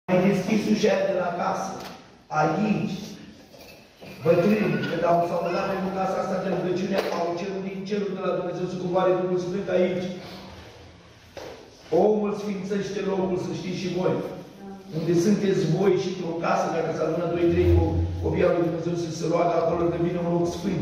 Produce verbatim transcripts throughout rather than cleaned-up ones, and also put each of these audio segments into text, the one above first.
Mai deschis ușa de la casă. Aici, bătrâni, când au s-au mutat pentru casa asta de rugăciune, au cerut din cerul de la Dumnezeu să coboare Duhul Sfânt aici. Omul sfințește locul, să știți și voi. Unde sunteți voi și într-o casă, dacă se adună doi trei copii al lui Dumnezeu să se roagă acolo, devine un loc sfânt.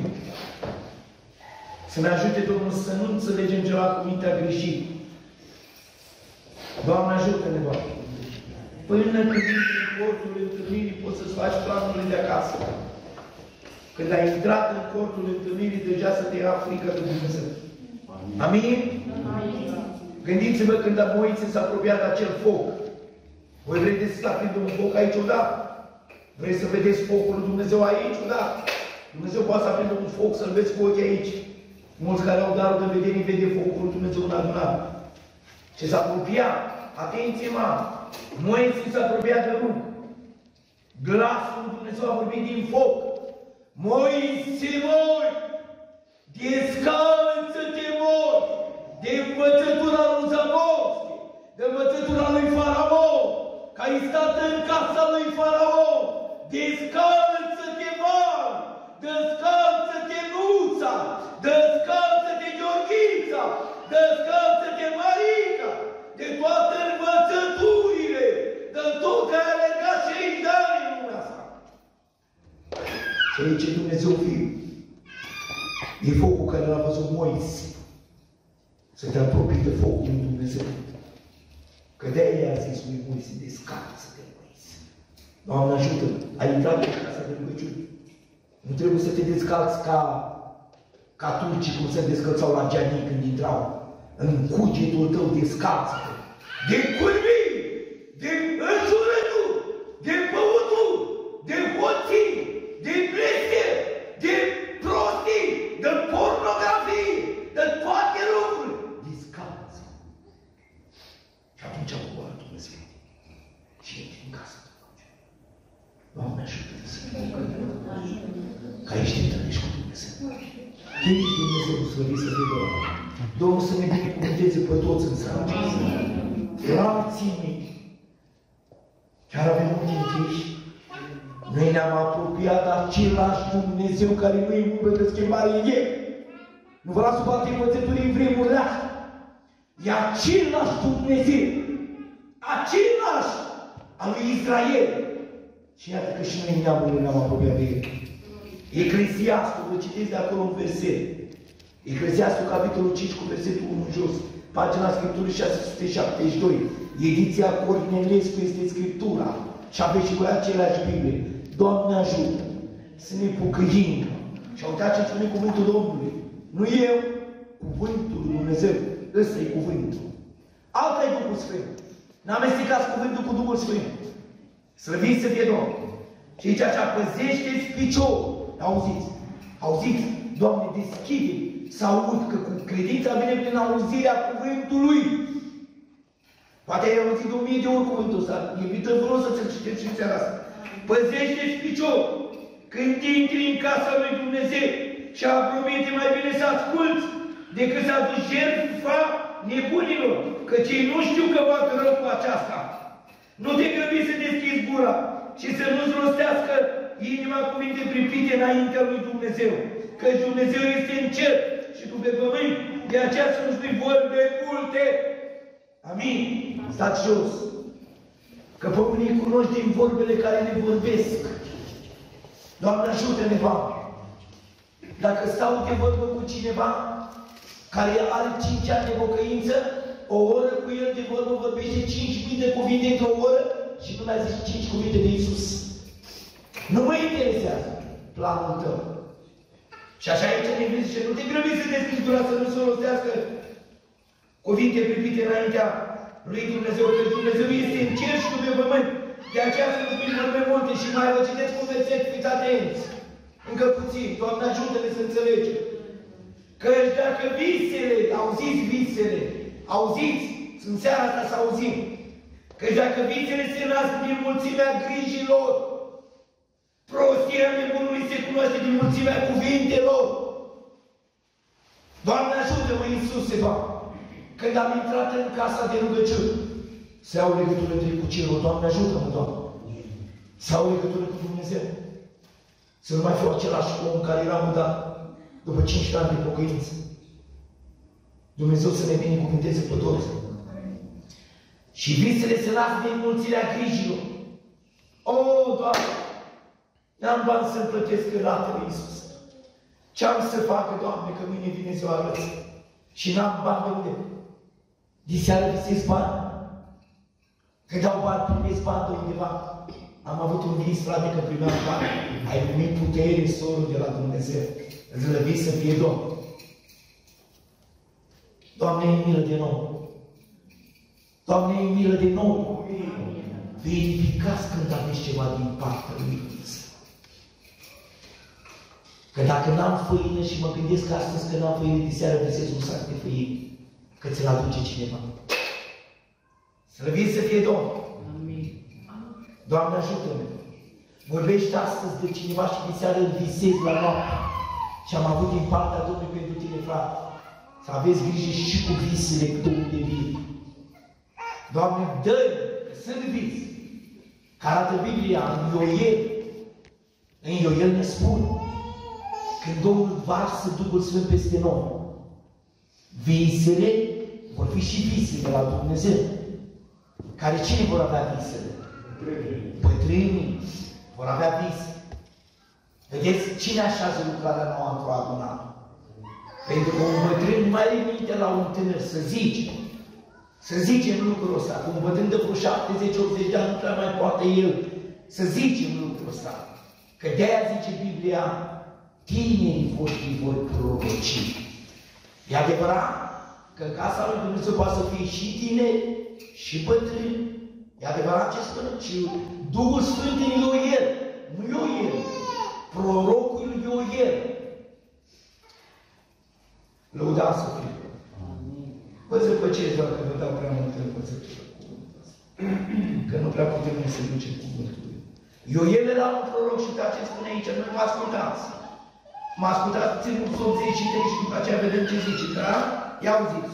Să ne ajute Domnul să nu înțelegem ceva cu mintea greșit. Doamne, ajută-ne, Doamne. Până când intri în cortul întâlnirii, poți să-ți faci planurile de acasă. Când ai intrat în cortul întâlnirii, deja să te ia frică de Dumnezeu. Amin? Amin. Gândiți-vă când Moise s-a apropiat de acel foc. Voi vreți să aprindă un foc aici odată? Vreți să vedeți focul lui Dumnezeu aici odată? Dumnezeu poate să aprindă un foc, să-l vezi cu ochii aici. Mulți care au darul de vedere, vede focul lui Dumnezeu în adunare. Ce s-a apropiat, atenție, mamă, Moise s-a apropiat de rug. Glasul lui Dumnezeu a vorbit din foc. Moise, moi, descalță-te, moi, de învățătura lui Zamosti, de învățătura lui Faraon, că ai stat în casa lui Faraon. Descalță-te, mai, descalță-te, Nuța, descalță-te, Gheorghița, descalță-te, Marica, de toate învățăturile, de tot care a alergat șaizeci de ani în lumea asta. Și aici Dumnezeu fiu. E focul care l-a văzut Moise. Să te apropii de focul lui Dumnezeu. Că de-aia i-a zis lui Moise, descalță-te, Moise. Doamne, ajută, ai intrat în casa de rugăciune. Nu trebuie să te descalți ca, ca turcii cum se descălțau la Gianii când intrau. În cugetul tău descalță-te. De curvii, de înjurături, de băuturi, de hoții, de blestem, de prostii, de pornografie, de toate lucrurile. Descalță. Și atunci a coboară Dumnezeu. Și ești în casă. Doamne, ajută-te să fii ca ești întâlnești cu Dumnezeu. Tu ești Dumnezeu, slăvit să fie Doamne. Domnul să ne binecuvânteze pe toți în seara aceasta. Frații mei, chiar avem un închiși. Noi ne-am apropiat de același Dumnezeu care nu e umbră de schimbare în el. Nu vreau să bate învățături în vremurile astea. E același Dumnezeu. Același al lui Israel. Și iată că și noi neamurile ne-am apropiat de el. Eclesiastul, vă citiți de acolo un verset. Eclesiastul, capitolul cinci, cu versetul unu în jos. Pagina Scripturii șase sute șaptezeci și doi. Ediția Cornelescu este Scriptura. Și aveți și voi aceleași Biblie. Doamne ajută să ne pucăim. Și uitați ce spune cuvântul Domnului. Nu eu, cuvântul lui Dumnezeu. Ăsta e cuvântul. Alta e Duhul Sfânt. N-amestecați cuvântul cu Duhul Sfânt. Slăviți să fie Domnul. Și aici aceea păzește-ți piciorul. Auziți? Auziți? Doamne, deschide să aud, că cu credința vine prin auzirea cuvântului. Poate ai auzit de o mie de ori cuvântul ăsta. Invităm vreau să-ți citeți și seara asta. Păzește-ți piciorul când intri în casa lui Dumnezeu și apromite mai bine să asculți decât să aduci jertfa nebunilor, căci ei nu știu că fac rău cu aceasta. Nu te grăbi să deschizi gura și să nu-ți rostească inima cuvinte pripite înaintea lui Dumnezeu. Căci Dumnezeu este în cer și tu pe pământ, de aceea să nu spui vorbe multe. Amin. Stați jos. Că pe unii cunoști din vorbele care ne vorbesc. Doamne, ajută-ne, Doamne. Dacă stau de vorbă cu cineva care are cinci ani de pocăință, o oră cu el de vorbă vorbește cinci mii de cuvinte într-o oră și nu mi-a zis cinci cuvinte de Iisus. Nu mă interesează planul tău. Și așa aici ne zice, nu te grăbi să deschizi gura să nu se rostească cuvinte privite înaintea lui Dumnezeu, că Dumnezeu este în cer și nu pe pământ. De aceea să nu spui vorbe multe și mai vă citeți cu verset, fiți atenți. Încă puțin, Doamne, ajută-ne să înțelegem. Căci dacă visele, auziți visele, auziți, în seara asta să auzim, căci dacă visele se nasc din mulțimea grijilor, prostia nebunului se cunoaște din mulțimea cuvintelor. Doamne, ajută-mă, Iisuse, Doamne, când am intrat în casa de rugăciune, să iau legătură direct cu cerul. Doamne, ajută-mă, Doamne. Să iau legătură cu Dumnezeu. Să nu mai fiu același om care era mutat după cincisprezece ani de pocăință. Dumnezeu să ne binecuvânteze pe toți. Și visele să lasă din mulțirea grijilor. O, Doamne, n-am bani să-mi plătesc ratele, Iisus. Ce-am să facă, Doamne, că mâine vine ziua rății? Și n-am bani de unde? Diseară visez bani. Că dau bani, primesc bani de undeva. Am avut un vis, frate, că primeam bani. Ai primit putere, sorul de la Dumnezeu. Zlăvit să fie Domn. Doamne, e milă de nou. Doamne, e milă de nou. Verificați când aveți ceva din partea lui Dumnezeu. Că dacă n-am făină și mă gândesc astăzi că n-am făină, diseară visez un sac de făină, că ți-l aduce cineva. Slăvit să fie Domn. Doamne, ajută-mă. Vorbești astăzi de cineva și diseară îl visezi la noapte. Și am avut din partea Domnului pentru tine, frate. Să aveți grijă și cu visele de unde vin. Doamne, dă-mi, că sunt vis. Că arată Biblia în Ioel. În Ioel ne spune, când Domnul varsă Duhul Sfânt peste noi, visele vor fi și visele de la Dumnezeu. Care cine vor avea visele? Bătrânii vor avea vise. Vedeți cine așează lucrarea nouă într-o adunare? Pentru că un bătrân nu mai are minte la un tânăr să zice. Să zicem lucrul ăsta. Cu un bătrân de vreo șaptezeci optzeci de ani nu prea mai poate el să zicem lucrul ăsta. Că de-aia zice Biblia, tinerii voștri vor proroci. E adevărat că în casa lui Dumnezeu poate să fie și tineri și bătrâni. E adevărat ce spune? Și Duhul Sfânt în Ioel. Nu Ioel. Prorocul Ioel. Lăudați să fie. Vă zăpăceți doar că vă dau prea multă învățătură cuvântul ăsta. Că nu prea putem să ducem cuvântul. Ioel era un proroc și uitați ce spune aici. Nu mă ascultați. Mă ascultați, țin cu optzeci și trei și după aceea vedem ce zice. Da? Ia auziți.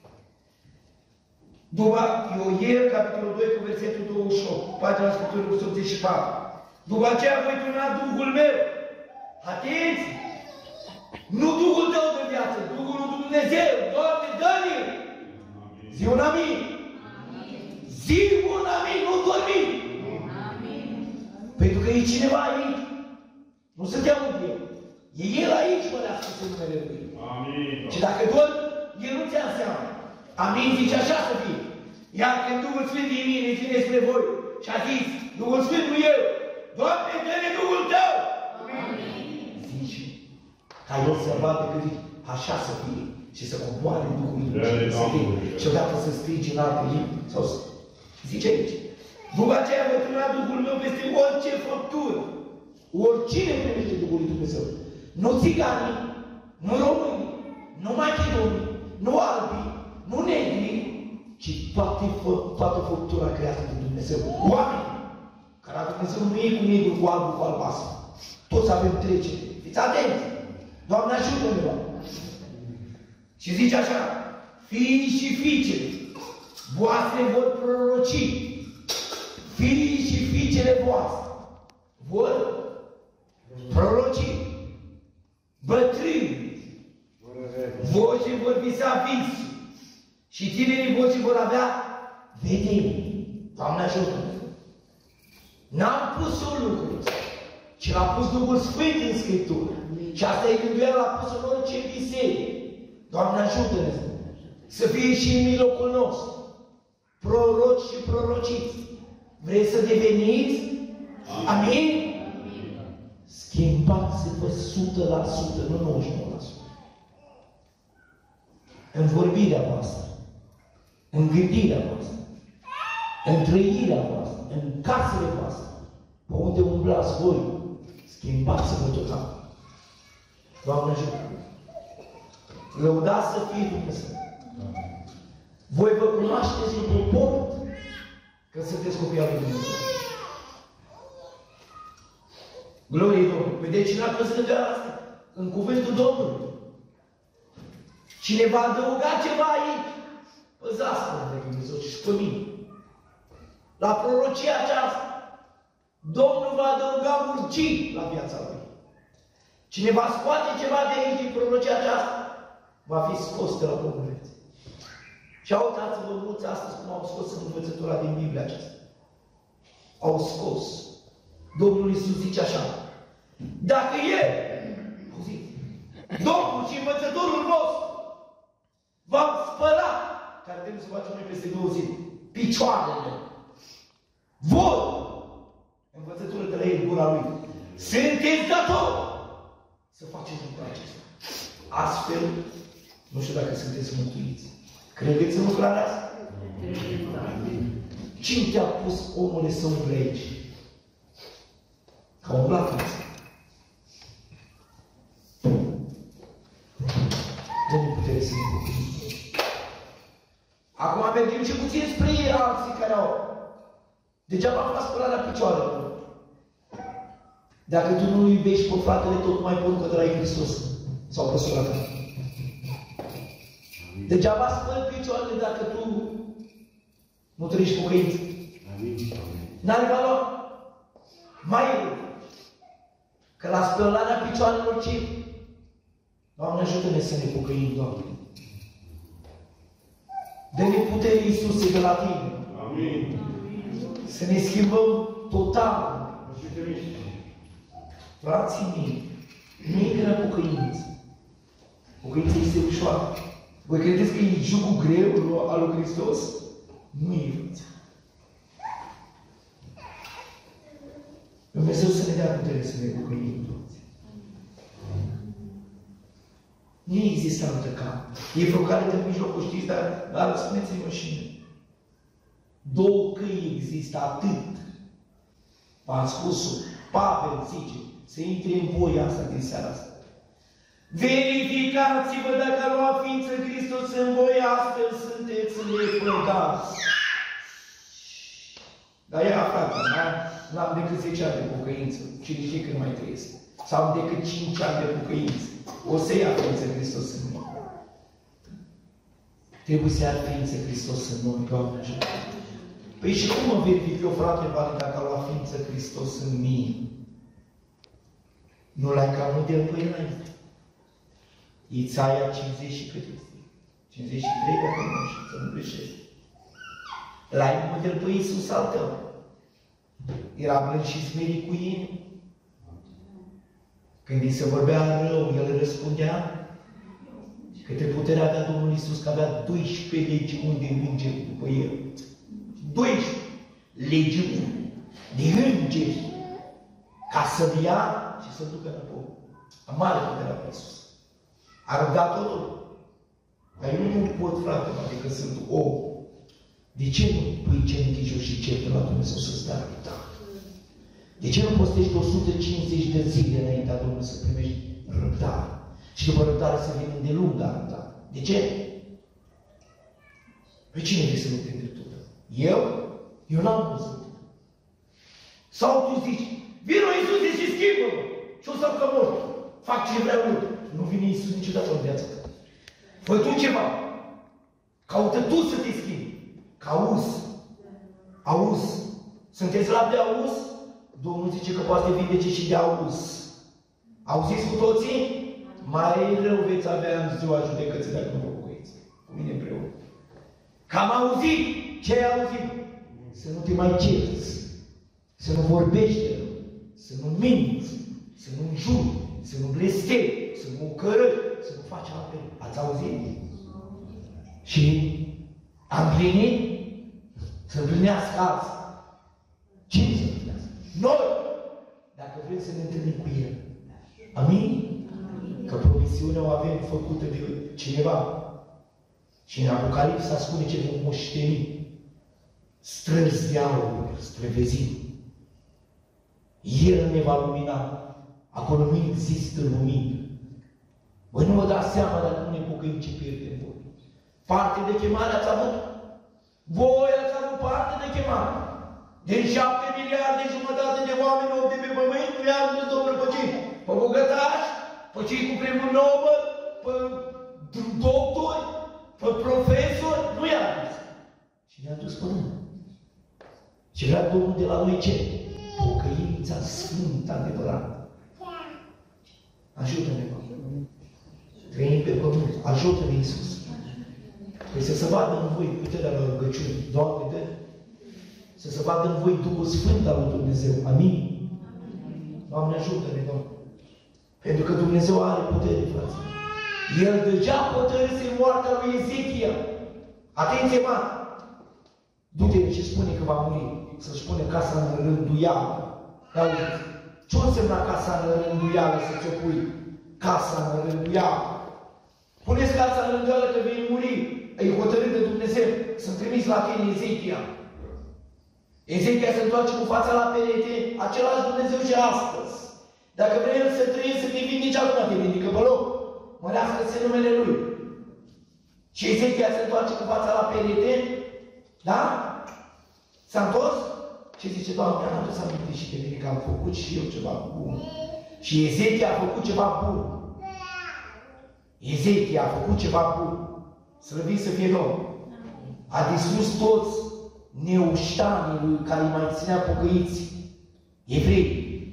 După Ioel, capitolul doi, cu versetul douăzeci și opt, pagina Scripturii cu optzeci și patru. După aceea voi turna Duhul meu. Atenți! Nu Duhul tău de viață, Duhul lui Dumnezeu. Doamne, dă-mi! Zi un amin! Zi un amin, nu dormi! Pentru că e cineva aici. Nu se te aud eu. E El aici, mă le-a spus în numele Lui. Și dacă dormi, El nu ți-a înseamnă. Amin, zice așa să fie. Iar când Duhul Sfânt din mine vine spre voi și a zis, Duhul Sfânt nu eu, Doamne, dă-ne Duhul Tău! Amin. Zice, ca El să vadă că zice, așa să fie și să coboare Duhul Dumnezeu și odată să strige în alte limbi. Sau să... Zice aici, după aceea voi turna Duhul meu peste orice făptură. Oricine primește Duhul lui Dumnezeu. Nu țiganii, nu românii, nu macedonii, nu albii, nu negri, ci toate, toată făptura creată de Dumnezeu. Oameni care la Dumnezeu nu e cu negru, cu alb, cu albastru. Toți avem trecere. Fiți atenți! Doamne, ajută-ne, Doamne! Și zice așa, fiii și fiicele voastre vor proroci. Fiii și fiicele voastre vor proroci. Bătrâni voștri vor visa visi și tinerii voștri vor avea vedere. Doamne, ajută-ne! N-am pus un lucru, ci l-a pus Duhul Sfânt în Scriptură. Și asta e gânduia, l-a pus în orice biserică. Doamne, ajută-ne să fie și în mijlocul nostru proroci și prorociți. Vreți să deveniți? Amin? Schimbați-vă o sută la sută, nu nouăzeci și nouă la sută. În vorbirea voastră, în gândirea voastră, în trăirea voastră, în casele voastre, pe unde umblați voi, schimbați-vă total. Doamne ajută! Lăudați să fie Dumnezeu! Voi vă cunoașteți după port că sunteți copii al lui Dumnezeu. Glorie Domnului! Vedeți cine a pus de asta? În cuvântul Domnului. Cine va adăuga ceva aici, păzați-vă de Dumnezeu și pe mine. la prorocia aceasta, Domnul va adăuga urgii la viața lui. Cine va scoate ceva de aici din prorocia aceasta, va fi scos de la pământ. Și uitați-vă mulți astăzi cum au scos în învățătura din Biblia aceasta. Au scos. Domnul Iisus zice așa, dacă El, auziți, Domnul și învățătorul nostru v-am spălat, care trebuie să facem noi peste două zile, picioarele, voi, învățătură de la El, gura Lui, sunteți datori să faceți lucrul acesta. Astfel, nu știu dacă sunteți mântuiți. Credeți în lucrarea asta? Cine te-a pus, omule, să umbli aici? Ca umbla față. Dă-ne putere să ne bucurim. Acum mergem și puțin spre ei, alții care au. Degeaba am luat spălarea picioarelor. Dacă tu nu iubești pe fratele, tot mai bun că de Hristos. Sau pe sora ta. Degeaba spăl picioarele dacă tu nu trăiești pocăință. N-are valoare. Mai e. Că la spălarea picioarelor ce? Doamne, ajută-ne să ne pocăim, Doamne. Dă-ne putere, Iisuse, de la Tine. Amin. Să ne schimbăm total. Frații mei, nu e grea pocăință. Pocăința este ușoară. Voi credeți că e jugul greu al lui Hristos? Nu e. Dumnezeu să ne dea putere să ne pocăim toți. Nu există altă cale. E vreo cale de mijlocul, știți, dar, dar spuneți-mă și mine. Două căi există, atât. V-am spus-o. Pavel zice, să intre în voia asta din seara asta. Verificați-vă dacă a luat ființă Hristos în voi, astfel sunteți lepădați. Dar ea, frate, n-am decât zece ani de pocăință. Cine știe când mai trăiesc. Sau decât cinci ani de pocăință. O să ia ființă Hristos în noi. Trebuie să ia ființă Hristos în noi, Doamne ajută. Păi și cum mă verific eu, frate, Vale, dacă a luat ființă Hristos în mine? Nu l-ai ca model pe înainte. Isaia cincizeci și cât este? cincizeci și trei, dacă nu știu, să nu greșesc. L-ai model pe Iisus al tău. Era blând și smerit cu ei. Când îi se vorbea rău, el răspundea. Câte putere avea Domnul Iisus, că avea doisprezece legiuni de îngeri după el. doisprezece legiuni de îngeri ca să-l ia și să-l ducă înapoi. Mare putere avea Iisus. A rugat totul. Dar eu nu pot, frate, adică sunt om. De ce nu pui genunchii jos și cer de la Dumnezeu să-ți dea răbdare? De ce nu postești o sută cincizeci de zile înaintea Domnului să primești răbdare? Și după răbdare să vină de lungă răbdare. De ce? Pe cine vrei să lupte în dreptul? Eu? Eu n-am văzut. Sau tu zici, vină Iisuse și schimbă-mă și o să că mort. Fac ce vreau eu. Nu vine Iisus niciodată în viața ta. Fă tu ceva. Caută tu să te schimbi. Că auzi. Auzi. Sunteți la de auz? Domnul zice că poate vindece și de auz. Auziți cu toții? Mai rău veți avea în ziua judecății dacă nu vă bucuiți. Cu mine împreună. Că am auzit. Ce ai auzit? Să nu te mai cerți. Să nu vorbești de rău. Să nu minți. Să nu înjuri. Să nu blestemi. Să nu cărări. Să nu faci altfel. Ați auzit? Și am plinit? Să împlinească alții. Cine să împlinească? Noi! Dacă vrem să ne întâlnim cu El. Amin? Că promisiunea o avem făcută de cineva. Și în Apocalipsa spune ce vom moșteni. Străzi de aur, străvezit. El ne va lumina. Acolo nu există lumină. Voi nu vă dați seama dacă nu ne pocăim ce pierdem voi. Parte de chemare ați avut? Voi ați avut parte de chemare. Din șapte miliarde jumătate de oameni om de pe pământ, nu i-a adus Domnul pe cei? Pe bogătași, pe cei cu premiul Nobel, pe doctori, pe profesori, nu i-a adus. Și ne-a dus pe noi. Și vrea Domnul de la noi ce? Pocăința sfântă, adevărată. Ajută-ne, Doamne. Trăim pe pământ. Ajută-ne, Iisus. Păi să se vadă în voi, uite de la rugăciuni, Doamne, dă, să se vadă în voi Duhul Sfânt al lui Dumnezeu. Amin? Doamne, ajută-ne, Doamne. Pentru că Dumnezeu are putere, frate. El deja hotărâse moartea lui Ezechia. Atenție, mă! Du-te ce spune că va muri. Să-și pune casa în rânduială. Ce-o însemna casa în rânduială să ți-o pui? Casa în rânduială. Puneți casa în rânduială că vei muri. Îi hotărât de Dumnezeu. Să-mi trimis la tine Ezechia. Ezechia se întoarce cu fața la perete. Același Dumnezeu și astăzi. Dacă vrei El să trăiești, să te vindici acum, te vindică pe loc. Mărească-se numele Lui. Și Ezechia se întoarce cu fața la perete. Da? S-a întors? Și zice, Doamne, am adus aminte și de mine că am făcut și eu ceva bun. Și Ezechia a făcut ceva bun. Ezechia a făcut ceva bun. Slăvit să fie Domnul. A distrus toți neuștanii lui care îi mai ținea pocăiți. Evrei.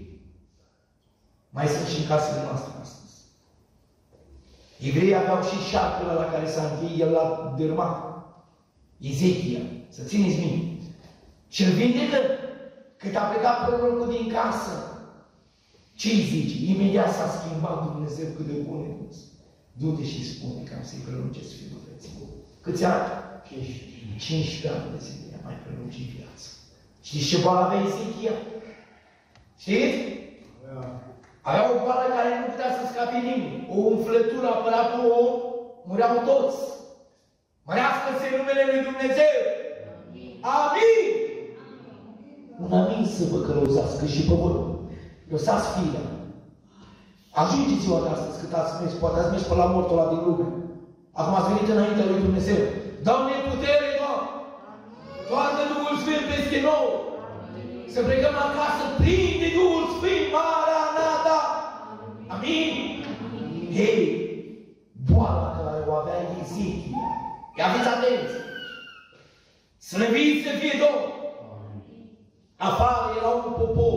Mai sunt și în casele noastre astăzi. Evreii aveau și șarpele la care s-a înviat, el l-a dărâmat. Ezechia. Să țineți minte. Și îl vindecă cât a plecat prorocul din casă. Ce îi zice? Imediat s-a schimbat Dumnezeu cât de bun e. Du-te și spune că am să-i prelungesc fiul frății. Câți ani? cincisprezece ani de zile a mai prelungit viața. Știți ce boală avea Ezechia? Știți? Avea o boală care nu putea să scape nimeni. O umflătură apărat pe om, mureau toți. Mărească-se numele lui Dumnezeu! Amin! Un amin să vă călăuzească și pe voi. Lăsați firea. Ajungeți ziua de astăzi cât ați mers, poate ați mers pe la mortul ăla din lume. Acum ați venit înaintea lui Dumnezeu. Dă-ne putere, Doamne! Toată Duhul Sfânt peste nou! Să plecăm acasă plini de Duhul Sfânt, Maranata! Amin? Hei! Boala care o avea Ezechia. Ia fiți atenți! Slăvit să fie Domnul! Afară era un popor.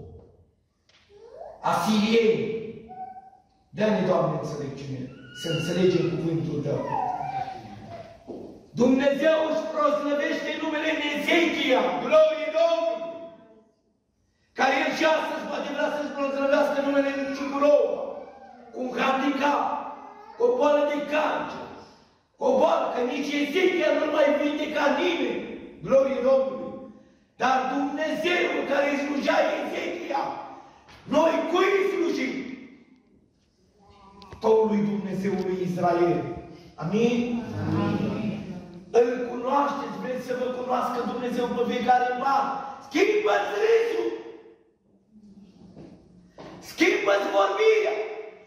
Asirieni. Dă-ne, Doamne, înțelepciune. Să înțelegem cuvântul Tău. Dumnezeu își proslăvește numele în Ezechia. Glorie Domnului! Care El și astăzi poate vrea să-și proslăvească numele în Ciucurova. Cu un handicap. Cu o boală de cancer. Cu o boală, că nici Ezechia nu mai vindeca nimeni. Glorie Domnului! Dar Dumnezeu care îi slujea Ezechia, noi cui îi slujim? Domnului Dumnezeului Israel. Amin? Amin? Îl cunoașteți, vreți să vă cunoască Dumnezeu pe fiecare ban. Schimbă-ți râsul! Schimbă-ți vorbirea!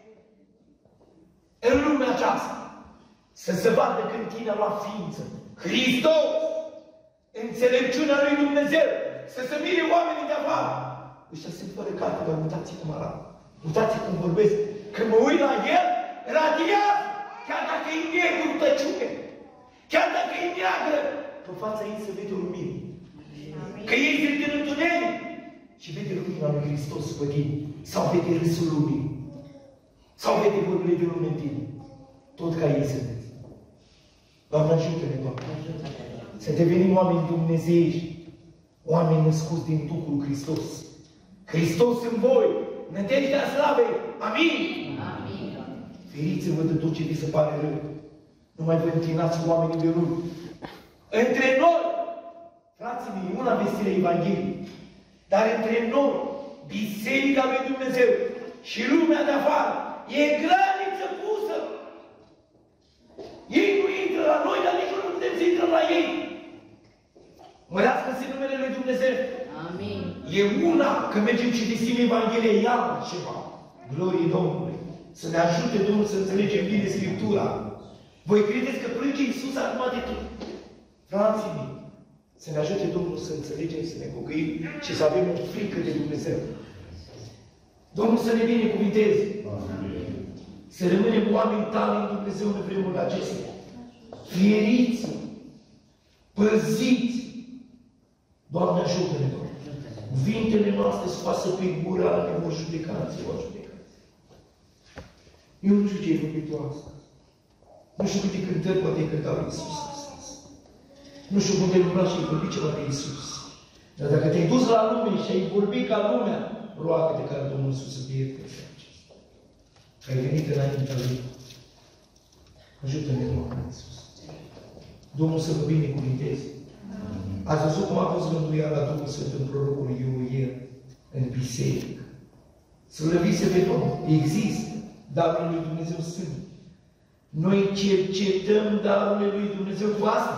În lumea aceasta, să se vadă când tine a luat ființă. Hristos! Înțelepciunea lui Dumnezeu, să se mire oamenii de afară. Ăștia sunt fără carte, dar uitați cum arată. Uitați cum vorbesc. Când mă uit la el, radiază. Chiar dacă e negru tăciune. Chiar dacă e neagră, pe fața ei se vede o lumină. Că ei se din întuneric și vede lumina lui Hristos pe tine. Sau vede râsul lumii. Sau vede vorbile de lume în tine. Tot ca ei se vede. Doamne, ajută-ne, Doamne. Să devenim oameni dumnezeiești, oameni născuți din Duhul Hristos. Hristos în voi, nădejdea slavei. Amin? Amin. Feriți-vă de tot ce vi se pare rău. Nu mai vă închinați cu oamenii de lume. Între noi, frații mei, una vestirea Evangheliei, dar între noi, Biserica lui Dumnezeu și lumea de afară, e graniță pusă. Ei nu intră la noi, dar nici nu putem să intrăm la ei. Mărească-se numele lui Dumnezeu. Amin. E una că mergem și vestim Evanghelia, e altceva. Glorie Domnului. Să ne ajute Domnul să înțelegem bine Scriptura. Voi credeți că plânge Iisus acum de tot? Frații mei, să ne ajute Domnul să înțelegem, să ne pocăim și să avem o frică de Dumnezeu. Domnul să ne binecuvinteze. Să rămânem oameni tale în Dumnezeu în vremurile acestea. Fieriți, păziți, Doamne, ajută-ne, Doamne. Cuvintele noastre scoasă pe gura, ne vor judeca, se vor judeca. Eu nu știu ce ai făcut tu asta. Nu știu câte cântări poate ai cântat lui Iisus astăzi. Nu știu cum te-ai rugat și ai vorbit ceva de Iisus. Dar dacă te-ai dus la lume și ai vorbit ca lumea, roagă-te ca Domnul Iisus să te ierte pe acesta. Că ai venit înaintea Lui. Ajută-ne, Doamne Iisus. Domnul să vă binecuvinteze. Ați văzut cum a fost rânduiala Duhul Sfânt în prorocul Ioel, în biserică. Slăviți-se pe Domnul. Există. Darurile lui Dumnezeu sunt. Noi cercetăm darurile lui Dumnezeu cu asta.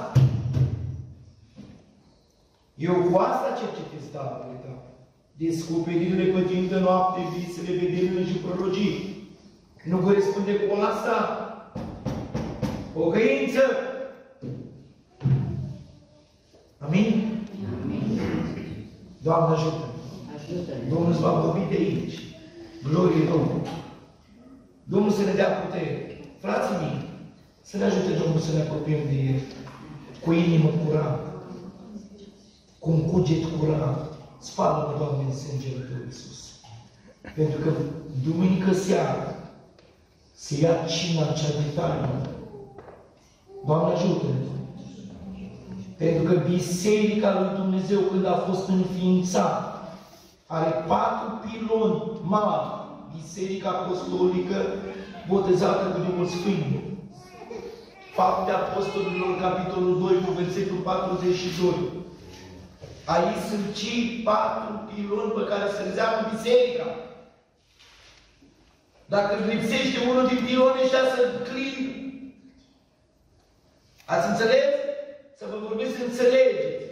Eu cu asta cercetez darurile tale. Descoperirile pe timp de noapte, visele, vederile și prorocii. Nu corespunde cu asta? Pocăință! Amin? Amin. Doamne ajută! Ajută-ne! Domnul îți va vorbi de aici. Glorie Domnului! Domnul să ne dea putere. Frații mei, să ne ajute Domnul să ne apropiem de El. Cu inimă curată. Cu un cuget curat. Spală-mă, Doamne, în sângele Tău, Iisus. Pentru că duminică seara se ia cina cea de taină. Doamne ajută-ne! Pentru că Biserica lui Dumnezeu, când a fost înființată, are patru piloni mari. Biserica Apostolică, botezată cu Duhul Sfânt. Fapte Apostolilor, capitolul doi, cu versetul patruzeci și doi. Aici sunt cei patru piloni pe care se înseamnă Biserica. Dacă lipsește unul din piloni ăștia să clină. Ați înțeles? Să vă vorbesc să înțelegeți.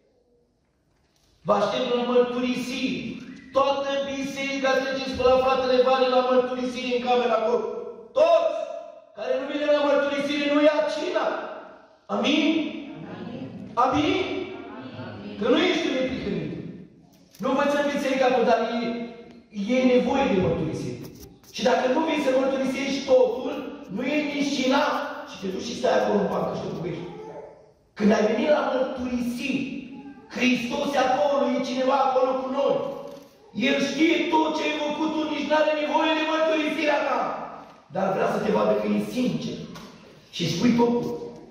Vă aștept la mărturisiri. Toată biserica treceți pe la fratele Vale la mărturisire în camera acolo. Toți care nu vine la mărturisire nu ia cina. Amin? Amin? Amin? Amin. Că nu ești un neprihănit. Nu învățăm biserica acolo, dar e, e nevoie de mărturisire. Și dacă nu vii să mărturisești totul, nu e nici cina și te duci și stai acolo în bancă și te bubești. Când ai venit la mărturisiri, Hristos e acolo, e cineva acolo cu noi. El știe tot ce ai făcut, tu nici nu are nevoie de mărturisirea ta. Dar vrea să te vadă că e sincer. Și spui totul.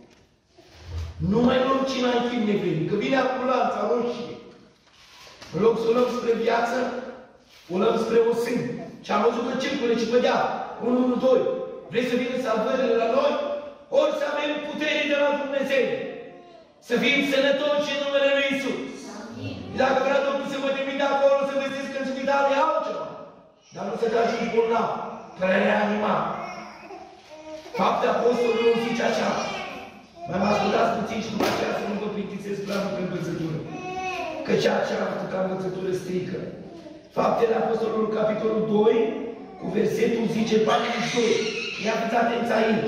Nu mai luăm cina în timp nevreme, că vine ambulanța roșie. În loc să o luăm spre viață, o luăm spre o sân. Și am văzut că circule și pădea. unu unu doi. Vrei să vină salvările la noi? Ori să avem putere de la Dumnezeu. Să fim sănătoși în numele Lui Iisus. Dacă vrea Domnul să vă trimite acolo, să vedeți că în spital e altceva. Dar nu să te ajungi bolnav, care reanima. Fapte Apostolului zice așa. Mai mă ascultați puțin și după aceea să nu vă plictisesc prea mult în învățătură. Că ceea ce am făcut ca învățătură strică. Faptele Apostolului, capitolul doi, cu versetul zice patruzeci și doi. Ia fiți atenți aici.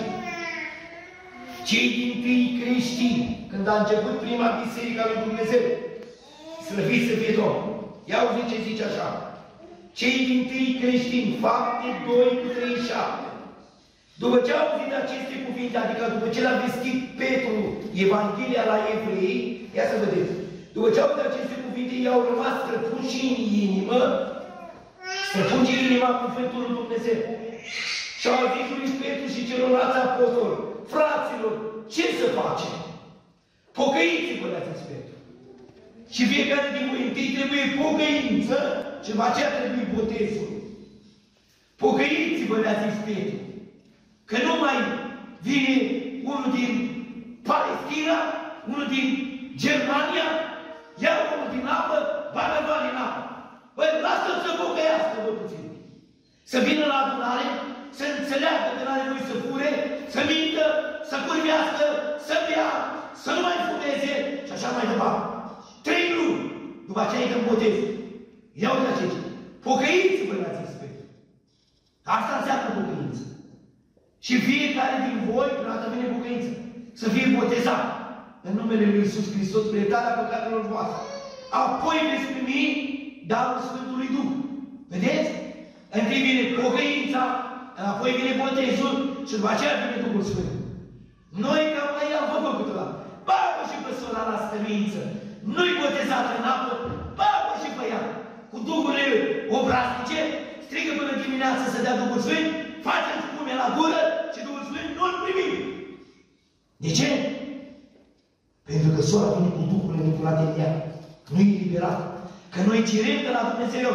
Cei dintâi creștini, când a început prima biserică a lui Dumnezeu, slăviți să fie Domnul. Ia uite ce zice așa. Cei dintâi creștini, Fapte doi cu treizeci și șapte. După ce au auzit aceste cuvinte, adică după ce l-a vestit Petru Evanghelia la evrei, ia să vedeți. După ce au auzit aceste cuvinte, i-au rămas străpunși în inimă, străpunși în inima cuvântul lui Dumnezeu. Și au zis lui Petru și celorlalți apostoli, fraților, ce să facem? Pocăiți-vă, le-a zis Petru. Și fiecare din voi întâi trebuie pocăință și după aceea trebuie botezul. Pocăiți-vă, le-a zis Petru. Că nu mai vine unul din Palestina, unul din Germania, ia unul din apă, bagă bani în apă. Băi, lasă-l să pocăiască, bă, puțin. Să vină la adunare, să înțeleagă că n-are voie să fure, să mintă, să curvească, să bea, să nu mai fumeze și așa mai departe. Trei luni. După aceea îi dăm botez. Iau de aceea. Pocăiți-vă, le-a zis Petru. Asta înseamnă pocăință. Și fiecare din voi, când a vine pocăință, să fie botezat în numele Lui Iisus Hristos, spre iertarea păcatelor voastre. Apoi veți primi darul Sfântului Duh. Vedeți? Întâi vine pocăința, apoi vine botezul și după aceea vine Duhul Sfânt. Noi cam mai am făcut câteva. Bagă și pe sora la stărință. nu-i botezată în apă, bagă și pe ea. Cu duhurile obraznice, strigă până dimineață să dea Duhul Sfânt, face spume la gură și Duhul Sfânt nu-l primim. De ce? Pentru că sora vine cu Duhul încurat în ea. Nu e liberat. Că noi cerem de la Dumnezeu.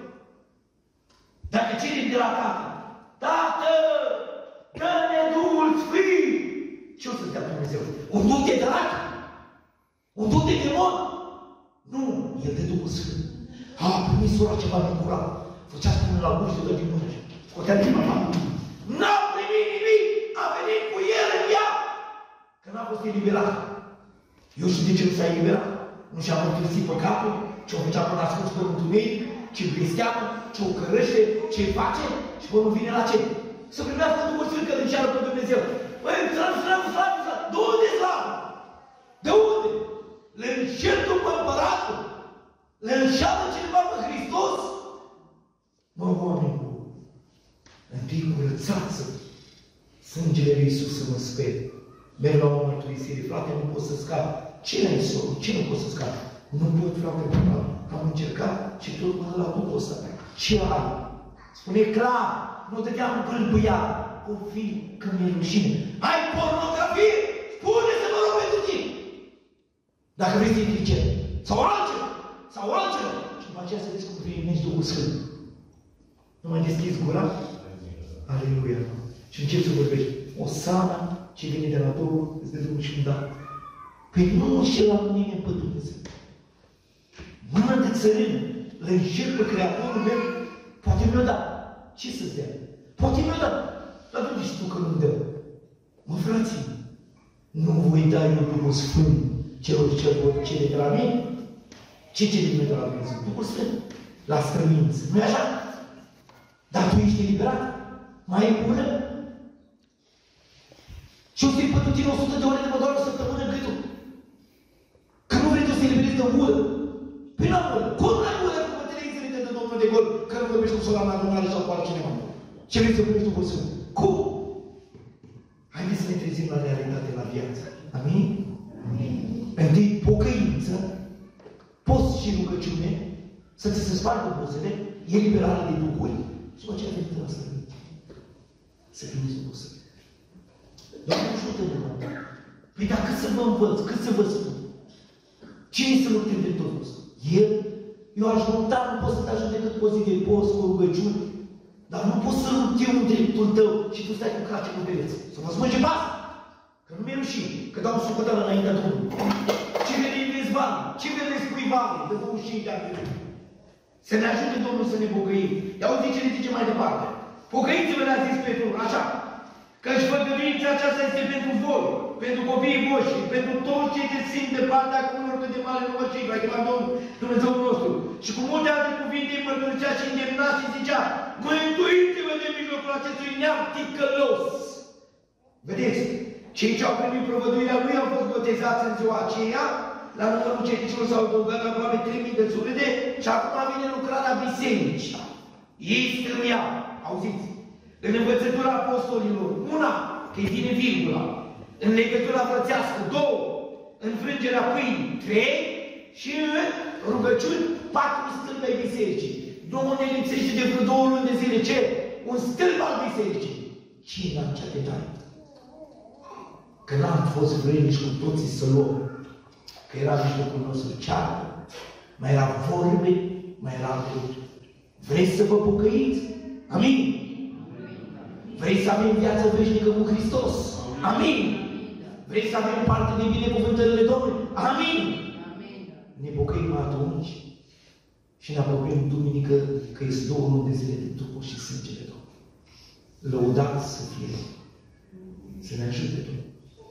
Dacă cerem de la Tatăl, Tată, dă-ne Duhul Sfânt. Ce o să dea Dumnezeu? Un duh de drac? Un duh de demon? Nu, el de Duhul Sfânt. A, primit sora ceva din curat. Făcea spune la gură și dă din mână. Scotea din mână. N-a primit nimic. A venit cu el în ea. Că n-a fost eliberat. Eu știu de ce nu s-a eliberat. Nu și-a mărturisit păcatul, ce-o făcea până ascuns pe întuneric, ce-i blesteamă, ce-o cărăște, ce-i face și până vine la ce? Să primească Duhul Sfânt că îl înșeală pe Dumnezeu. Păi, slavă, slavă, slavă, slavă! De unde slavă? De unde? Le înșel după împăratul? Le înșeală cineva pe Hristos? Mă, oameni buni, întâi curățați sângele lui Iisus să mă speri. Merg la o mărturisire, frate, nu pot să scap. Cine ai soră? Ce nu pot să scap? Nu pot, frate, am încercat și tot până la după ăsta. Ce ai? Spune clar, nu te teamă bâlbâia. O fi că mi-e rușine. Ai pornografie? Spune să mă rog pentru tine. Dacă vrei să intri cer. Sau altceva. Sau altceva. Și după aceea să vezi cum primești Duhul Sfânt. Nu mai deschizi gura? Aleluia. Și începi să vorbești. Osana, ce vine de la Domnul, îți dă Duhul și îmi da. Păi nu înșela nimeni pe Dumnezeu. Mână de țărân, le înșel pe Creatorul meu, poate mi-o da. Ce să-ți dea? Poate mi-o da. Dar nu știu tu că nu-mi dă. Mă, frații, nu voi da eu Duhul Sfânt celor ce vor cere de la mine? Ce cere de la Dumnezeu? Duhul Sfânt. La străință. Nu-i așa? Dar tu ești eliberat? Mai e bună? Și o să-i pentru tine o sută de ore de mădoară o săptămână în gâtul. Că nu vrei tu să eliberezi de ură. Păi n-am ură. Cum n-ai ură cu televiziile de Domnul de gol, că nu vorbești cu sola în adunare sau cu altcineva? Ce vrei să vorbești Duhul Sfânt? Cum? Haideți să ne trezim la realitate, la viață. Amin? Amin. Întâi pocăință, post și rugăciune, să ți se spargă buzele, eliberare de Duhuri. Și după aceea te la străință. Să primiți Duhul Sfânt. Doamne, ajută-ne, mă. Păi dar cât să vă învăț, cât să vă spun? Cine să lupte de totul ăsta? El? Eu aș lupta, nu pot să te ajut decât cu o zi de post, cu rugăciuni. Dar nu pot să lupt eu în dreptul tău și tu stai cu crace cu bereți. Să mă smânge pe asta. Că nu mi-e rușine, că dau socoteală înaintea Domnului. Ce vede Invizvan? Ce vede Scuivale? De douăzeci și cinci de ani. Să ne ajute Domnul să ne pocăim. Ia uite ce ne zice mai departe. Pocăiți-vă, ne-a zis Petru, așa. Căci făgăduința aceasta este pentru voi, pentru copiii voștri, pentru toți cei ce simt de partea acumulor cât de mare număr cei, la chemat Domnul Dumnezeul nostru. Și cu multe alte cuvinte îi mărturisea și îndemna și zicea, mântuiți-vă de mijlocul acestui neam ticălos. Vedeți, cei ce au primit provăduirea lui au fost botezați în ziua aceea, la numărul ucenicilor s-au adăugat aproape trei mii de suflete și acum vine lucrarea bisericii. Ei strâmbeau, auziți? În învățătura apostolilor, una, că îi vine virgula. În legătura frățească, două. În frângerea pâinii, trei. Și în rugăciuni, patru stâlpi ai bisericii. Domnul ne lipsește de vreo două luni de zile. Ce? Un stâlp al bisericii. Cine la acea detalii? Că n-am fost vrenici cu toții să luăm. Că era mijlocul nostru ceartă. Mai era vorbe, mai era alte. Vreți să vă pocăiți? Amin? Vrei să avem viață veșnică cu Hristos? Amin! Vrei să avem parte de binecuvântările Domnului? Amin! Ne pocăim atunci și ne apropiem duminică că este două luni de zile de trupul și sângele Domnului. Lăudați să fie să ne ajute Domnul.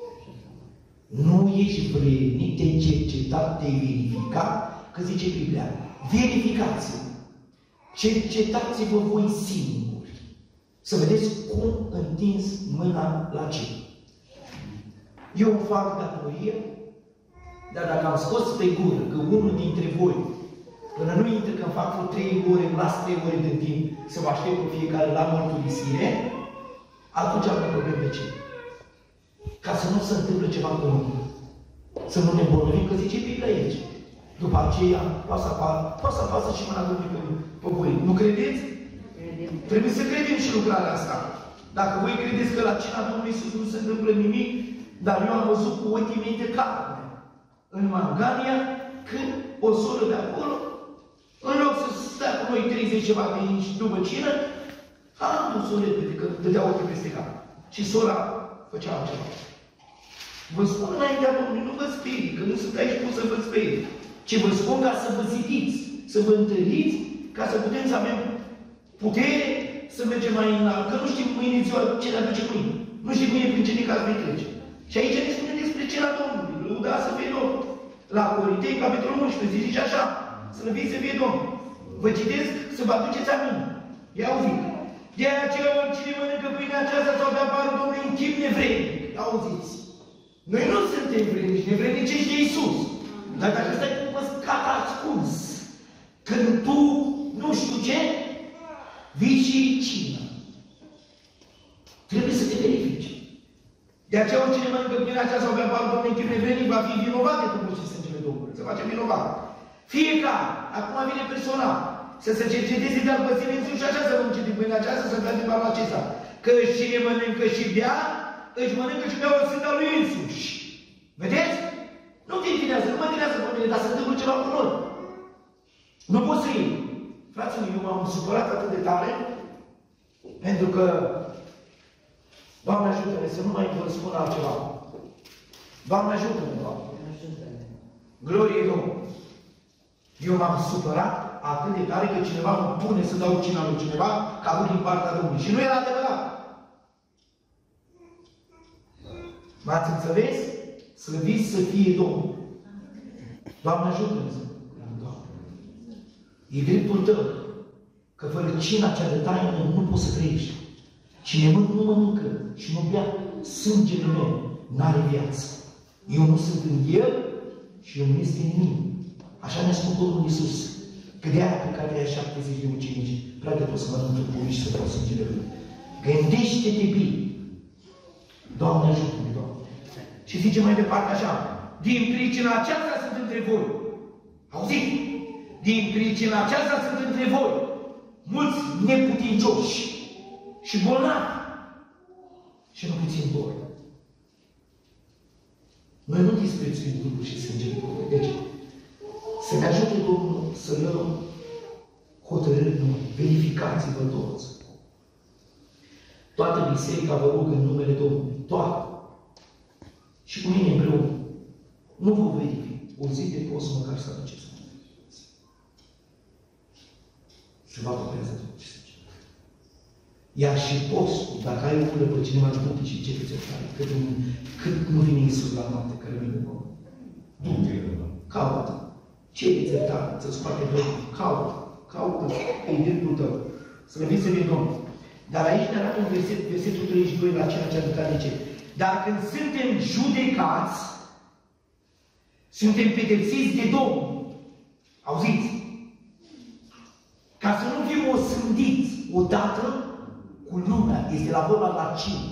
Nu ești vrednic, te-ai cercetat, te-ai verificat, că zice Biblia, verificați-vă, cercetați-vă voi singuri. Să vedeți cum întins mâna la cer. Eu îmi fac datorie, dar dacă am scos pe gură că unul dintre voi, până nu intră că îmi fac vreo trei ore, las trei ore de timp, să vă aștept pe fiecare la mărturisire, atunci am probleme de ce? Ca să nu se întâmple ceva cu noi. Să nu ne îmbolnăvim, că zice Biblia aici. După aceea, poate să apară, poate să apasă și mâna Domnului pe voi. Nu credeți? Credem. Trebuie să credem și lucrarea asta. Dacă voi credeți că la cina Domnului Iisus nu se întâmplă nimic, dar eu am văzut cu ochii mei de carne în Mangania, când o soră de acolo, în loc să stea cu noi treizeci ceva de inși după cină, am dus o repede, că dădea ochii peste cap. Și sora făcea altceva. Vă spun înaintea Domnului, nu vă sperii, că nu sunt aici pus să vă sperii, ci vă spun ca să vă zidiți, să vă întâlniți, ca să putem să avem putere să mergem mai înalt. Că nu știm mâine ziua ce ne aduce mâine. Nu știm mâine prin ce necaz vei trece. Și aici ne spune despre cina Domnului. Lăuda să fie Domnul. La Corintei, capitolul unsprezece, zice așa, slăviți să fie Domnul. Vă citesc să vă aduceți aminte. Ia auziți. De aceea oricine mănâncă pâinea aceasta sau bea parul Domnului în chip nevrednic. Auziți. Noi nu suntem vrednici, nevrednicești de Iisus. Dar dacă stai cu păscat ascuns, când tu nu știu ce, vii și cină. Trebuie să te verifici. De aceea oricine mănâncă pâinea aceasta sau bea parul Domnului în chip nevrednic va fi vinovat de Domnul și sângele Domnului. Se face vinovat. Fiecare, acum vine personal, să se cerceteze de-al pățire însuși și așa să mănânce din pâinea aceasta, să bea din parul acesta. Că cine mănâncă și bea, își mănâncă și bea o sânda lui însuși. Vedeți? Nu te întinează, nu mă întinează pe mine, dar se întâmplă ceva cu noi. Nu pot să iei. Frații mei, eu m-am supărat atât de tare, pentru că, Doamne ajută-ne să nu mai vă spun altceva. Doamne ajută-ne, Doamne. Glorie Domnului. Eu m-am supărat atât de tare că cineva mă pune să dau cina lui cineva ca avut din partea Domnului. Și nu era adevărat. M-ați înțeles? Slăviți să fie Domnul. Doamne ajută-ne. Doamne. E dreptul tău că fără cina cea de taină nu poți să trăiești. Cine mâncă, nu mănâncă și nu bea sângele meu, n-are viață. Eu nu sunt în el și eu nu este în mine. Așa ne-a spus Domnul Iisus. Că de aia pe care aia șaptezeci de ucenici, prea de tot să mănâncă pui și să vreau sângele lui. Gândește-te bine. Doamne ajută-ne, Doamne. Și zice mai departe așa. Din pricina aceasta sunt între voi. Auziți? Din pricina aceasta sunt între voi. Mulți neputincioși și bolnavi. Și nu puțin boli. Noi nu disprețuim Duhul și sângele Domnului. Deci, să ne ajute Domnul să luăm hotărâri noi. Verificați-vă toți. Toată biserica vă rog în numele Domnului. Toată. Și cu mine împreună. Nu vă verific. O zi de post măcar să aduceți. Și vă apropiază tot ce se zice. Iar și postul, dacă ai o ură pe cineva de multe și ce te tare, cât, cât nu vine Iisus la noapte, care vine cu du-te, caută. Ce e țărtare? Să-ți facă Domnul. Caută. Caută. Că e dreptul tău. Să ne să vii Domnul. Dar aici ne arată un verset, versetul treizeci și doi la ceea ce a arătat de ce. Dar când suntem judecați, suntem pedepsiți de Domnul. Auziți? Ca să nu fim osândiți odată cu lumea. Este la vorba la cine?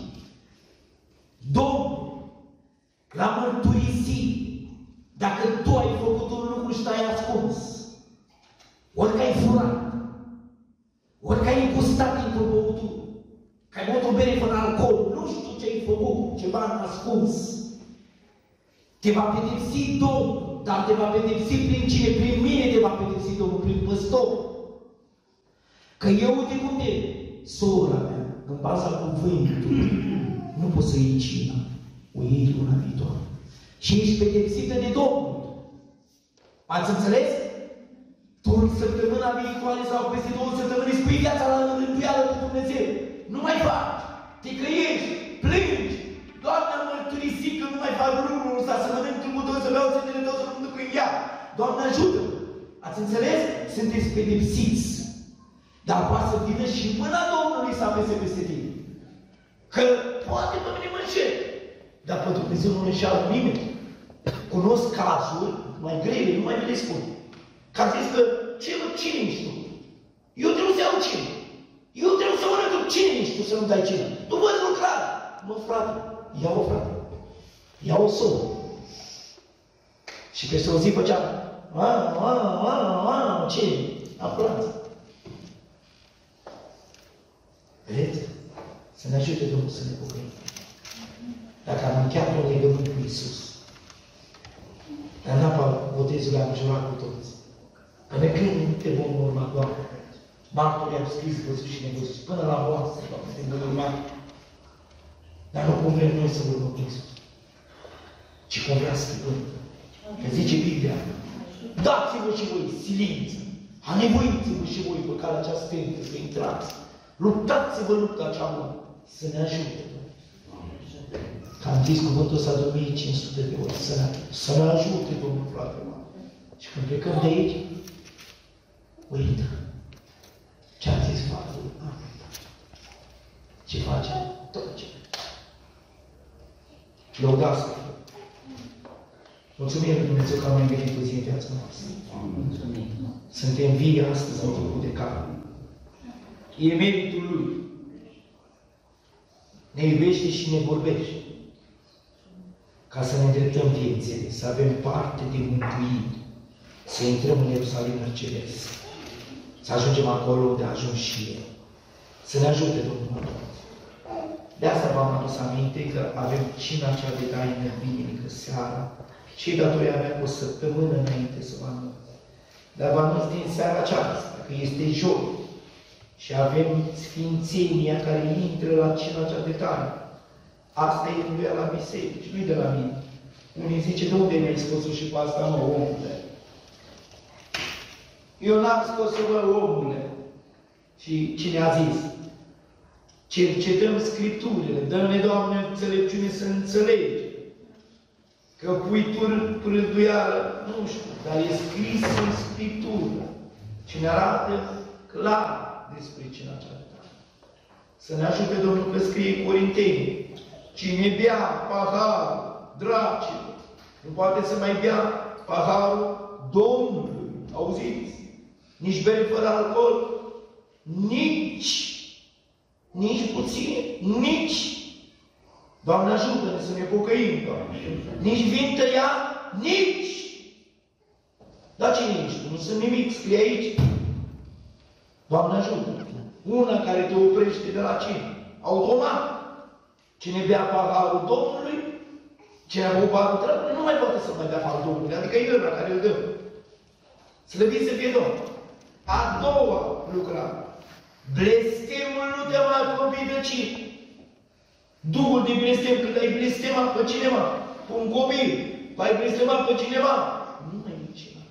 Domnul l-a mărturisit. Dacă tu ai făcut un lucru și te-ai ascuns, ori că ai furat, ori că ai gustat într-o băutură, că ai băut o bere fără alcool, nu știu ce ai făcut, ceva ascuns, te va pedepsi Domnul, dar te va pedepsi prin cine? Prin mine te va pedepsi Domnul, prin păstor. Că eu, uite cum te, sora mea, în baza cuvântului, nu poți să iei cina, o iei luna viitoare. Și ești pedepsită de Domnul. Ați înțeles? Tu în săptămâna viitoare sau peste două săptămâni spui viața la rânduială cu Dumnezeu. Nu mai faci. Te căiești, plângi. Doamne, am mărturisit că nu mai fac lucrul ăsta, să mănânc trupul tău, să beau sângele tău, să nu mă duc în ea. Doamne, ajută-mă. Ați înțeles? Sunteți pedepsiți. Dar poate să vină și mâna Domnului să apese peste tine. Că poate pe mine mă înșel. Dar pe Dumnezeu nu înșeală nimeni. Cunosc cazuri mai grele, nu mai le spun. Că a zis că, ce mă, cine ești tu? Eu trebuie să iau cine. Eu trebuie să mănânc. Cine ești tu să nu dai cine? Tu văd lucrare. Mă, frate, ia-o, frate. Ia-o soră. Și peste o zi făcea Mamă, mamă, mamă, mamă, ce? Aplauz. Vedeți? Să ne ajute Domnul să ne pocăim. Dacă am încheiat un legământ cu Iisus, dar n-apa botezului am jurat cu toți. Până când te vom urma, Doamne? Martorii au scris, văzut și nevăzut. Până la voastră, Doamne, te vom urma. Dar nu cum vrem noi să urmăm cu Iisus, ci cum vrea Sfântul. Că zice Biblia, dați-vă și voi silință, anevoiți-vă și voi pe calea cea stântă să intrați. Luptați-vă lupta cea bună, să ne ajute. Că am zis cuvântul ăsta de o mie cinci sute de ori, să ne, să ne ajute, Domnul, frate, mă. Și când plecăm de aici, uită. Ce a zis fratele? Am uitat. Ce face? Tot ce. Lăudați-vă. Mulțumim lui Dumnezeu că am mai venit o zi în viața noastră. Suntem vii astăzi în timpul de calm. E meritul Lui. Ne iubește și ne vorbește. Ca să ne îndreptăm viețile, să avem parte de mântuire, să intrăm în Ierusalimul Ceresc, să ajungem acolo unde a ajuns și El. Să ne ajute Domnul. De asta v-am adus aminte că avem cina cea de taină duminică seara, și datoria mea cu o săptămână înainte să vă anunț. Dar vă anunț din seara aceasta, că este joi, și avem sfințenia care intră la cina cea de taină. Asta e înduia la biserici, nu-i de la mine. Unii zice, de unde mi-ai scos-o și pe asta, mă, omule? Eu n-am scos-o, mă, omule. Și cine a zis? Cercetăm Scripturile, dă-ne, Doamne, înțelepciune să înțelegi. Că pui tu rânduială, nu știu, dar e scris în Scriptură și ne arată clar despre cina cea de taină. Să ne ajute Domnul că scrie Corinteni. Cine bea paharul dracilor, nu poate să mai bea paharul Domnului. Auziți? Nici bere fără alcool, nici, nici puțin, nici. Doamne, ajută-ne să ne pocăim, Doamne. Nici vin tăiat, nici. Dar cine ești tu? Nu sunt nimic, scrie aici. Doamne, ajută-ne. Una care te oprește de la cine? Automat. Cine bea paharul Domnului, cine a băut paharul Domnului, nu mai poate să mai bea paharul Domnului. Adică e ăla care îl dă. Slăvit să fie Domnul. A doua lucrare. Blestemul nu te mai apropii de cine? Duhul de blestem, când ai blestemat pe cineva, pe un copil, ai blestemat pe cineva, nu mai e cineva.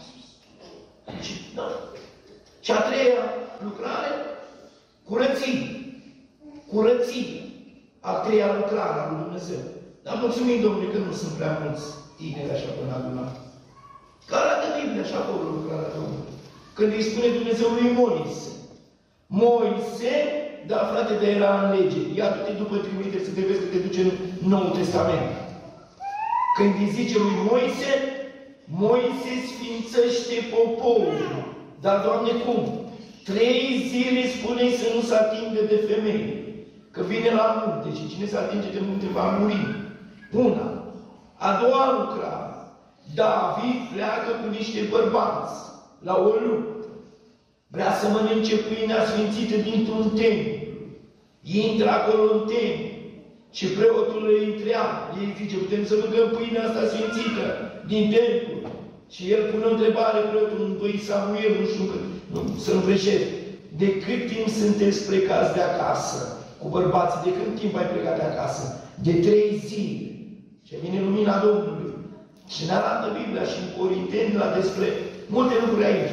Da. Și a treia lucrare, curăție. Curăție. A treia lucrare a lui Dumnezeu. Dar mulțumim, Domnule, că nu sunt prea mulți tineri așa până adunare. Că arată Biblia așa acolo lucrarea Domnului. Când îi spune Dumnezeu lui Moise. Moise, da, frate, de era în lege. Ia du-te după trimitere să te vezi că te duce în Noul Testament. Când îi zice lui Moise, Moise sfințește poporul. Dar, Doamne, cum? Trei zile spune să nu se atingă de femei. Că vine la munte și cine se atinge de munte va muri. Una. A doua lucrare. David pleacă cu niște bărbați la o luptă. Vrea să mănânce pâinea sfințită dintr-un templu. Intră acolo în templu. Și preotul îi întreabă. Ei zice, putem să mâncăm pâinea asta sfințită din templu. Și el pune o întrebare preotul în doi Samuel, nu știu, nu, să nu greșesc. De cât timp sunteți plecați de acasă? Cu bărbații, de cât timp ai plecat de acasă? De trei zile. Și vine lumina Domnului. Și ne arată Biblia și în Corinteni la despre multe lucruri aici.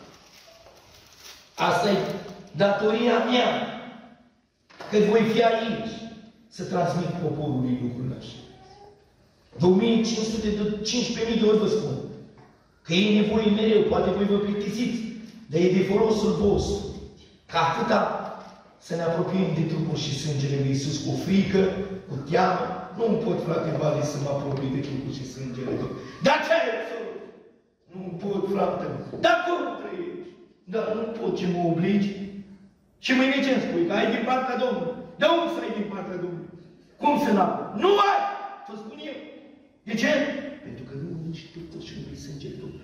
Asta e datoria mea. Că voi fi aici să transmit poporului lucrurile așa. două mii cinci sute, cincisprezece mii de ori vă spun. Că e nevoie mereu, poate voi vă plictisiți, dar e de folosul vostru. Ca atâta să ne apropiem de trupul și sângele lui Iisus cu frică, cu teamă. Nu pot, frate Vale, să mă apropii de trupul și sângele Lui. Dar ce ai să? Nu pot, frate. Dar cum trăiești? Dar nu pot ce mă obligi. Și mâine ce-mi spui? Că ai din partea Domnului. De unde să ai din partea Domnului? Cum să n-am? Nu ai! Să spun eu. De ce? Pentru că nu mănânci trupul și nu vrei sângele Domnului.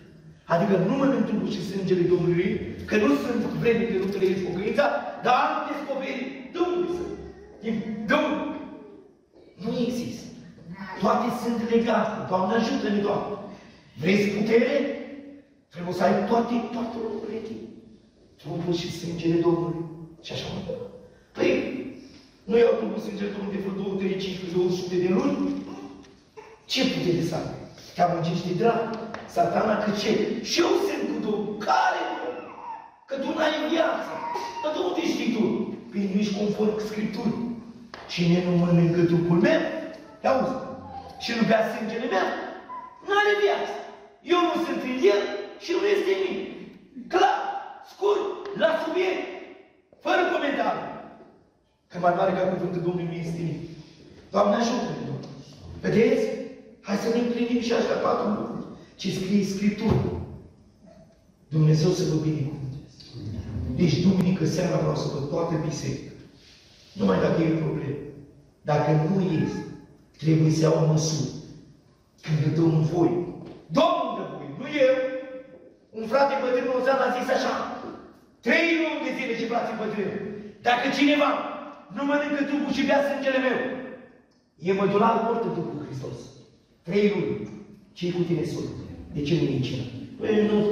Adică nu mănânc trupul și sângele Domnului, că nu sunt vremuri de nu trăiesc pocăința, dar am descoperit de unde sunt. De unde? Nu există. Toate sunt legate. Doamne, ajută-ne, Doamne. Vrei putere? Trebuie să ai toate, toate lucrurile tine. Trupul și sângele Domnului. Și așa mai departe. Păi, nu iau trupul sângele Domnului de vreo două, trei, cinci, două sute de luni? Ce putere să ai? Te amăgește drag. Satana că ce? Și eu sunt cu Domnul. Care? Că tu n-ai viață. Dar de unde știi tu? Păi nu ești conform cu Scripturii. Cine nu mănâncă trupul meu, te auzi, și nu bea sângele meu, nu are viață. Eu nu sunt în el și nu este în mine. Clar, scurt, la subiect, fără comentarii. Că mai mare ca cuvântul Domnului nu este în mine. Doamne, ajută-ne, Domnule. Vedeți? Hai să ne împlinim și așa patru lucruri. Ce scrie Scriptura. Dumnezeu să vă binecuvânteze. Deci, duminică seara vreau să văd toată biserica. Numai dacă e problemă. Dacă nu este, trebuie să iau o măsură. Când îl dăm voi. Domnul dă voi, nu eu. Un frate bătrân Ozan a zis așa. Trei luni de zile și frații bătrâni. Dacă cineva nu mănâncă trupul și bea sângele meu, e mădular mort în trupul Hristos. Trei luni. Ce-i cu tine, soră? De ce nu e cină? Păi nu.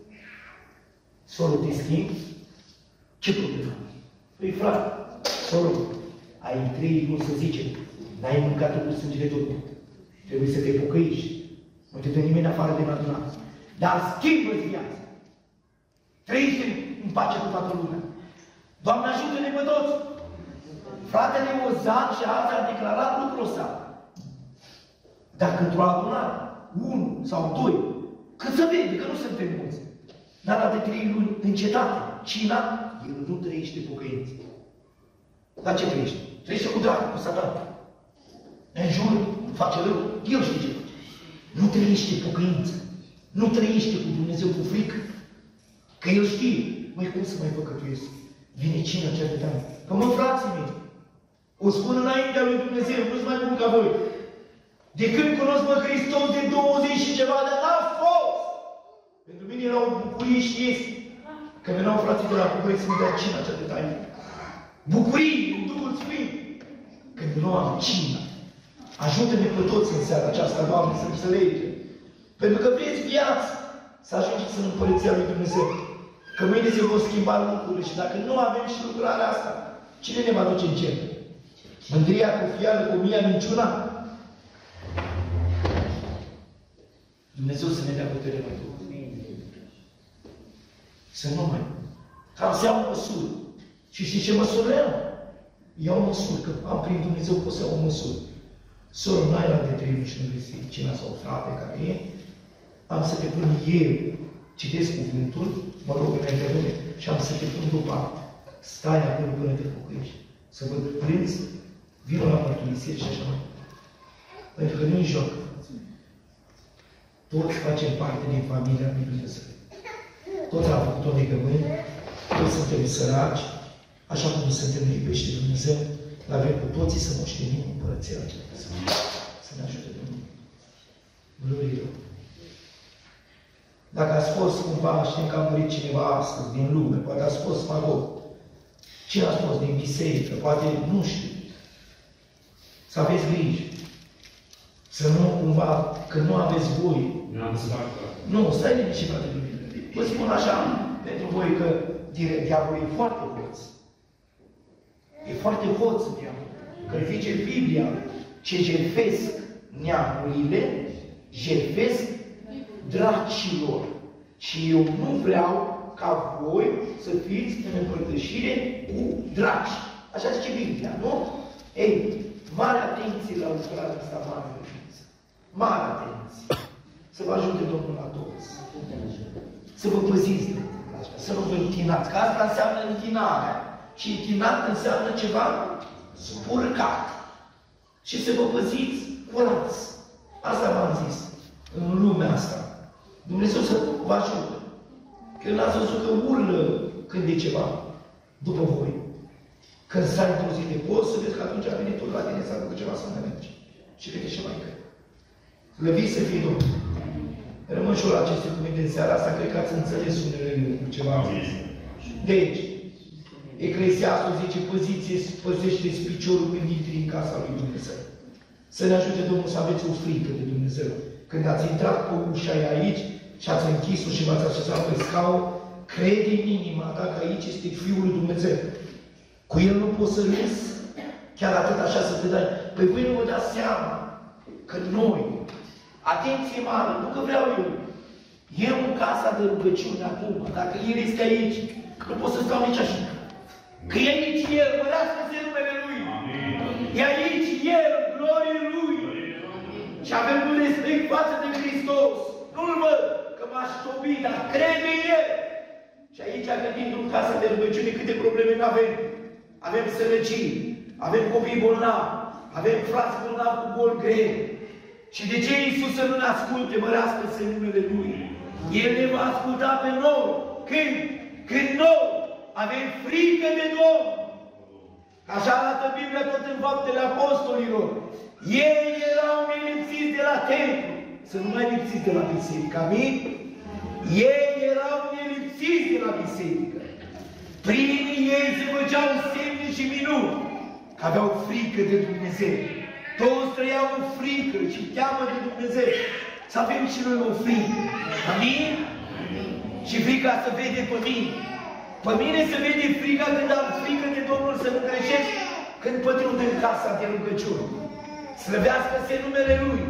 Soră, te schimbi? Ce problemă? Păi, frate, soră, ai trei luni să zicem, n-ai mâncat trupul sângele Domnului. Trebuie să te pocăiești. Nu te dă nimeni afară de adunare. Dar schimbă-ți viața. Trăiește în pace cu toată lumea. Doamne, ajută-ne pe toți! Fratele Ozan și alții a declarat lucrul ăsta. Dacă într-o adunare, unul sau doi, cât să vede, că nu suntem mulți, n-ar de trei luni în cetate, cina, el nu trăiește pocăință. Dar ce trăiește? Trăiește cu dragul, cu satan. În jur, face rău, el știe ce face. Nu trăiește pocăință. Nu trăiește cu Dumnezeu cu frică. Că el știe, măi, cum să mai păcătuiesc? Vine cina cea de tare. Că mă, frații mei, o spun înaintea lui Dumnezeu, nu-ți mai bun ca voi. De când cunosc pe Hristos de douăzeci și ceva de ani, n-a fost! Pentru mine era o bucurie și este. Că veneau frații de la București să mi dea cina cea de taină. Bucurie, în Duhul Sfânt. Când nu am cina. Ajută-ne pe toți în seara aceasta, Doamne, să înțelegem. Pentru că vreți viață să ajungeți în Împărăția lui Dumnezeu. Că mâine se vor schimba lucrurile și dacă nu avem și lucrarea asta, cine ne va duce în cer? Mândria cu fială, cu mia minciuna? Dumnezeu să ne dea putere mai mult. Să nu mai. Ca să iau o măsură. Și știi ce măsură iau? Iau o măsură, că am prin Dumnezeu pot să iau o măsură. Soră, n-ai la de trei și nu vrei cina sau frate care e. Am să te pun eu. Citesc cuvântul, mă rog înainte de lume, și am să te pun după. Stai acolo până te pocăiești. Să văd plânzi, vină la mărturisire și așa mai. Pentru că nu-i joc. Toți facem parte din familia lui Dumnezeu. Toți am făcut o legământ, toți suntem săraci, așa cum suntem ne iubește Dumnezeu, l avem cu toții să moștenim Împărăția lui Dumnezeu. Să ne ajute Dumnezeu. Glorie. Dacă ați fost cumva, știm că a murit cineva astăzi din lume, poate ați fost magog. Cine ați fost din biserică, poate nu știu. Să aveți grijă. Să nu cumva, că nu aveți voie. Nu, stai liniștit, frate Dumnezeu. Vă spun așa, pentru voi că diavolul e foarte hoț. E foarte hoț diavolul. Că zice Biblia, ce jertfesc neamurile, jertfesc dracilor. Și eu nu vreau ca voi să fiți în împărtășire cu draci. Așa zice Biblia, nu? Ei, mare atenție la lucrarea asta, mare atenție. Mare atenție. Să vă ajute Domnul la toți. Să vă păziți de asta, să nu vă întinați. Că asta înseamnă întinarea. Și întinat înseamnă ceva spurcat. Și să vă păziți curați. Asta v-am zis. În lumea asta. Dumnezeu să vă ajută. Când ați văzut că urlă când e ceva după voi. Când stai într-o zi de post, să vezi că atunci a venit tot la tine să aducă ceva să mănânci. Și vede și mai că. Lăviți să fie Domnul. Rămân și eu la aceste cuvinte în seara asta, cred că ați înțeles unele lucruri, ceva am zis. Deci, Eclesiastul zice, poziție, păzește-ți piciorul când intri în casa lui Dumnezeu. Să ne ajute Domnul să aveți o frică de Dumnezeu. Când ați intrat pe ușa aici și ați închis-o și v-ați așezat pe scaun, crede în inima ta că aici este Fiul lui Dumnezeu. Cu El nu poți să râzi, chiar atât așa să te dai. Păi voi nu vă dați seama că noi, atenție mare, nu că vreau eu, eu în casa de rugăciune acum, dacă El este aici, nu pot să stau nici așa. Că e aici El, mărească-se numele Lui. E aici El, glorie Lui. Și avem un respect față de Hristos. Nu-L văd, că m-aș topi, dar crede în El. Și aici, gândind în casa de rugăciune, câte probleme nu avem. Avem sărăcie, avem copii bolnavi, avem frați bolnavi cu boli grele. Și de ce Iisus să nu ne asculte, mărească-se numele Lui? El ne va asculta pe noi. Când? Când noi avem frică de Domnul. Așa arată Biblia tot în Faptele Apostolilor. Ei erau nelipsiți de la templu. Să nu mai lipsiți de la biserică. Amin? Ei erau nelipsiți de la biserică. Prin ei se făceau semne și minuni. Că aveau frică de Dumnezeu. Toți trăiau în frică și teamă de Dumnezeu. Să avem și noi o frică. Amin? Și frica să vede pe mine. Pe mine se vede frica când am frică de Domnul să nu greșesc, când pătrund în casa de rugăciune. Slăvească-se numele Lui.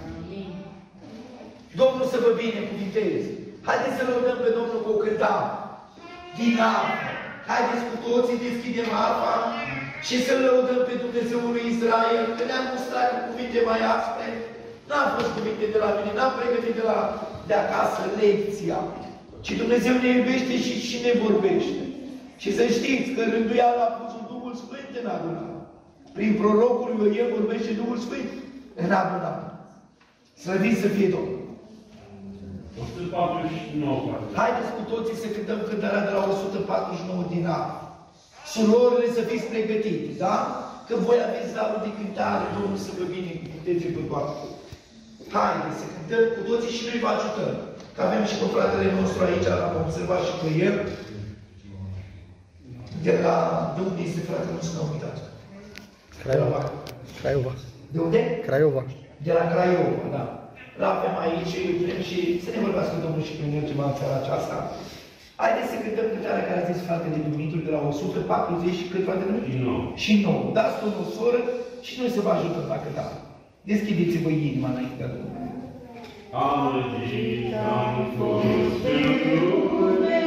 Domnul să vă binecuvinteze. Haideți să lăudăm pe Domnul cu o cântare din arfă. Haideți cu toții deschidem arfa și să lăudăm pe Dumnezeul lui Israel. Că ne-am mustrat cu cuvinte mai aspre. N-am fost cuvinte de la mine, n-am pregătit de, la, de acasă lecția. Și Dumnezeu ne iubește și, și ne vorbește. Și să știți că rânduiala a pus Duhul Sfânt în adunare. Prin prorocul lui El vorbește Duhul Sfânt în adunare. Slăvit să fie Domnul. o sută patruzeci și nouă. Haideți cu toții să cântăm cântarea de la o sută patruzeci și nouă din an. Surorile să fiți pregătite, da? Că voi aveți darul de cântare, Domnul să vă binecuvânteze pe toate. Haideți să cântăm cu toții și noi vă ajutăm. Că avem și pe fratele nostru aici, l-am observat și pe el. De la... De unde este fratele nostru? N-am uitat. Craiova. Craiova. De unde? Craiova. De la Craiova, da. L-avem aici și să ne vorbească Domnul și prin el ceva în seara aceasta. Haideți să cântăm cântarea care a zis fratele Dumitru de la o sută patruzeci și cât fratele meu? Și nouă. Și nouă. Dați Domnul o soră și noi să vă ajutăm la cântare. Deschideți-vă inima înainte de Domnul. Amăgit am fost în lume,